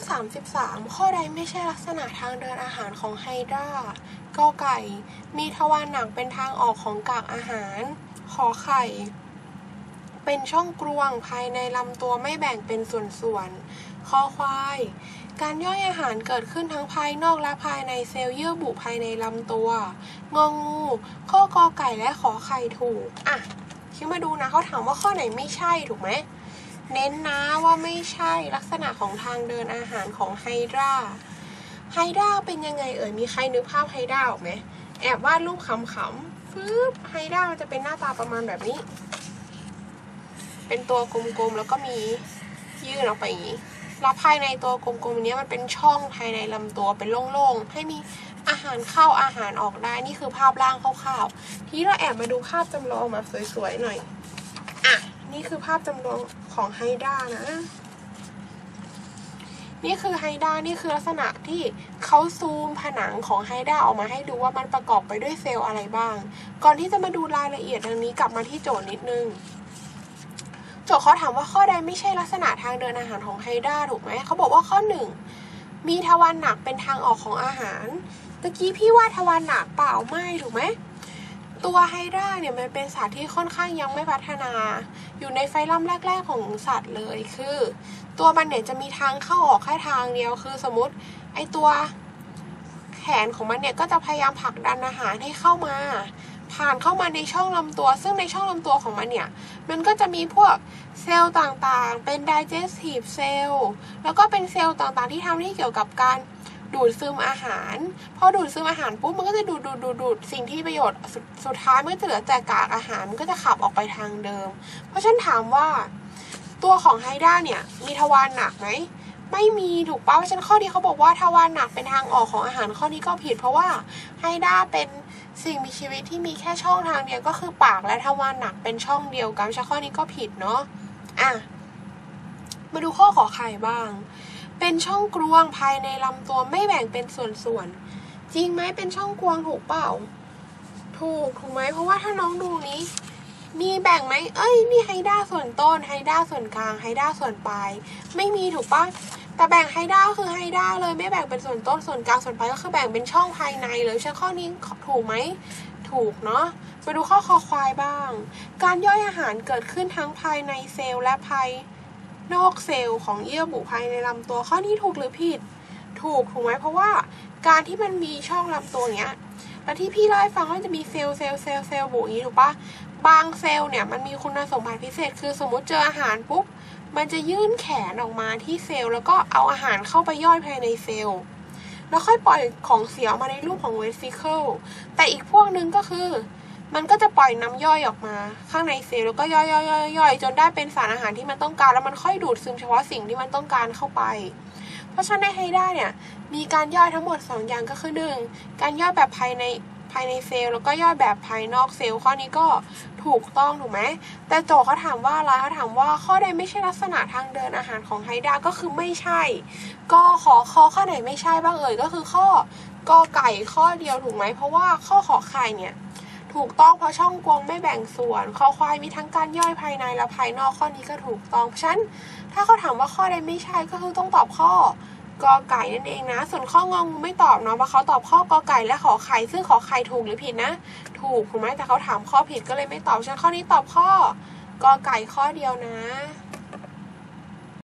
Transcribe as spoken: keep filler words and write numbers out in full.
สามสิบสามข้อใดไม่ใช่ลักษณะทางเดินอาหารของไฮดรากอไก่มีทวารหนักเป็นทางออกของกากอาหารขอไข่เป็นช่องกรวงภายในลำตัวไม่แบ่งเป็นส่วนๆคอควายการย่อยอาหารเกิดขึ้นทั้งภายนอกและภายในเซลล์เยื่อบุภายในลำตัวงองูข้อกอไก่และขอไข่ถูกอ่ะคิดมาดูนะเขาถามว่าข้อไหนไม่ใช่ถูกไหมเน้นนะว่าไม่ใช่ลักษณะของทางเดินอาหารของไฮดราไฮดราเป็นยังไงเอ่ยมีใครนึกภาพไฮดราออกไหมแอบวาดรูปขำๆฟืบไฮดรามันจะเป็นหน้าตาประมาณแบบนี้เป็นตัวกลมๆแล้วก็มียื่นออกไปอย่างนี้แล้วภายในตัวกลมๆนี้มันเป็นช่องภายในลำตัวเป็นโล่งๆให้มีอาหารเข้าอาหารออกได้นี่คือภาพร่างคร่าวๆทีนี้เราแอบมาดูภาพจำลองมาสวยๆหน่อยอ่ะนี่คือภาพจำลองของไฮดรานะนี่คือไฮดรานี่คือลักษณะที่เขาซูมผนังของไฮดราออกมาให้ดูว่ามันประกอบไปด้วยเซลล์อะไรบ้างก่อนที่จะมาดูรายละเอียดดังนี้กลับมาที่โจทย์นิดนึงโจทย์เขาถามว่าข้อใดไม่ใช่ลักษณะทางเดินอาหารของไฮดราถูกไหมเขาบอกว่าข้อหนึ่งมีทวารหนักเป็นทางออกของอาหารตะกี้พี่ว่าทวารหนักเปล่าไม่ถูกไหมตัวไฮดราเนี่ยมันเป็นสัตว์ที่ค่อนข้างยังไม่พัฒนาอยู่ในไฟลัมแรกๆของสัตว์เลยคือตัวมันเนี่ยจะมีทางเข้าออกแค่ทางเดียวคือสมมติไอตัวแขนของมันเนี่ยก็จะพยายามผลักดันอาหารให้เข้ามาผ่านเข้ามาในช่องลำตัวซึ่งในช่องลำตัวของมันเนี่ยมันก็จะมีพวกเซลล์ต่างๆเป็น digestive cell แล้วก็เป็นเซลล์ต่างๆที่ทำให้เกี่ยวกับการดูดซึมอาหารพอดูดซึมอาหารปุ๊บมันก็จะดูดดูดดูดดูดสิ่งที่ประโยชน์สสุดท้ายมันก็จะเหลือแต่กากอาหารมันก็จะขับออกไปทางเดิมเพราะฉันถามว่าตัวของไฮดราเนี่ยมีทวารหนักไหมไม่มีถูกป่ะเพราะฉะนั้นข้อที่เขาบอกว่าทวารหนักเป็นทางออกของอาหารข้อนี้ก็ผิดเพราะว่าไฮดราเป็นสิ่งมีชีวิตที่มีแค่ช่องทางเดียวก็คือปากและทวารหนักเป็นช่องเดียวกันข้อนี้ก็ผิดเนาะอ่ะมาดูข้อขอไข่บ้างเป็นช่องกรวงภายในลำตัวไม่แบ่งเป็นส่วนๆจริงไหมเป็นช่องกรวงถูกเปล่าถูกถูกไหมเพราะว่าถ้าน้องดูนี้มีแบ่งไหมเอ้ยนี่ไฮดราส่วนต้นไฮดราส่วนกลางไฮดราส่วนปลายไม่มีถูกปะแต่แบ่งไฮดราคือไฮดราเลยไม่แบ่งเป็นส่วนต้นส่วนกลางส่วนปลายก็คือแบ่งเป็นช่องภายในเลยใช่ข้อนี้ถูกไหมถูกเนาะมาดูข้อคอควายบ้างการย่อยอาหารเกิดขึ้นทั้งภายในเซลล์และภายนอกเซลล์ของเยื่อบุภายในลำตัวข้อนี้ถูกหรือผิดถูกถูกไหมเพราะว่าการที่มันมีช่องลำตัวเนี้ยแล้วที่พี่เล่าให้ฟังว่าจะมีเซลล์เซลล์เซลล์เซลล์บุอย่างนี้ถูกปะบางเซลล์เนี่ยมันมีคุณสมบัติพิเศษคือสมมติเจออาหารปุ๊บมันจะยื่นแขนออกมาที่เซลล์แล้วก็เอาอาหารเข้าไปย่อยภายในเซลล์แล้วค่อยปล่อยของเสียออกมาในรูปของเวสิเคิลแต่อีกพวกนึงก็คือมันก็จะปล่อยน้ำย่อยออกมาข้างในเซลล์แล้วก็ย่อยย่อยย่อยย่อยจนได้เป็นสารอาหารที่มันต้องการแล้วมันค่อยดูดซึมเฉพาะสิ่งที่มันต้องการเข้าไปเพราะฉะนั้นในไฮดราเนี่ยมีการย่อยทั้งหมดสองอย่างก็คือหนึ่งการย่อยแบบภายในภายในเซลล์แล้วก็ย่อยแบบภายนอกเซลล์ข้อนี้ก็ถูกต้องถูกไหมแต่โจทย์เขาถามว่าอะไรเขาถามว่าข้อใดไม่ใช่ลักษณะทางเดินอาหารของไฮดราก็คือไม่ใช่ก็ขอข้อข้อไหนไม่ใช่บ้างเอ่ยก็คือข้อกอไก่ข้อเดียวถูกไหมเพราะว่าข้อขอไข่เนี่ยถูกต้องเพราะช่องกวงไม่แบ่งส่วนคอควายมีทั้งการย่อยภายในและภายนอกข้อนี้ก็ถูกต้องเพราะฉะนั้นถ้าเขาถามว่าข้อใดไม่ใช่ก็คือต้องตอบข้อกอไก่นั่นเองนะส่วนข้ององูไม่ตอบเนาะเพราะเขาตอบข้อกอไก่และขอไข่ซึ่งขอไข่ถูกหรือผิดนะถูกถูกไหมแต่เขาถามข้อผิดก็เลยไม่ตอบฉะนั้นข้อนี้ตอบข้อกอไก่ข้อเดียวนะ